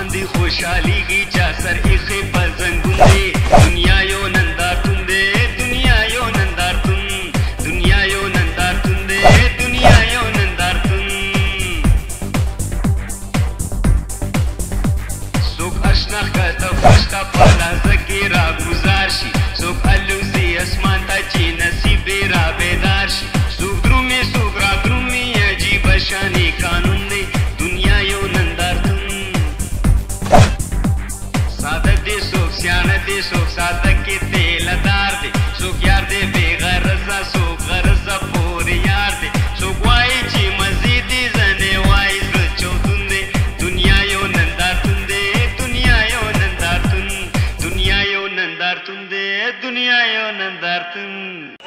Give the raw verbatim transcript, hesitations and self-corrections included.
باندې خوشحاليږي چا سر ایخې په زنګون دی دنیا یو نندارتون دی دنیا یو نندارتون دنیا یو نندارتون دی دنیا یو نندارتون څوک اشنا ښکته خوشته په لحظه کې راګوزار شي څوک الوزي اسمان ته چې نصیب یې را بیدار شي څوک درومي څوک را درومي عجیبه شانې قانون دی دنیا یو نندارتون ساده دی څوک سیانه دی څوک ساده کې تیلهدار دی څوک یار دی بې غرضه څوک غرضه پورې یار دی څوک وایي چې مزې دي ځنې وایي زړه چودون دی دنیا یو نندارتون دی دنیا یو نندارتون دنیا یو نندارتون دی دنیا یو نندارتون